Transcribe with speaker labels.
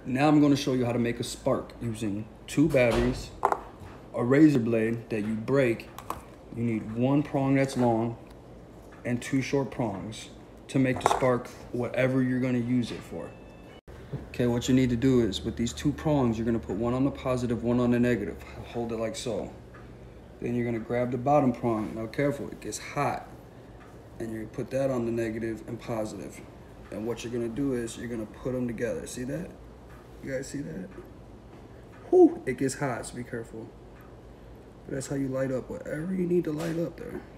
Speaker 1: Now I'm gonna show you how to make a spark using 2 batteries, a razor blade that you break. You need 1 prong that's long and 2 short prongs to make the spark whatever you're gonna use it for. Okay, what you need to do is with these 2 prongs, you're gonna put one on the positive, one on the negative. Hold it like so. Then you're gonna grab the bottom prong. Now careful, it gets hot. And you put that on the negative and positive. And what you're gonna do is you're gonna put them together. See that? You guys see that? Whew, it gets hot, so be careful. But that's how you light up whatever you need to light up there.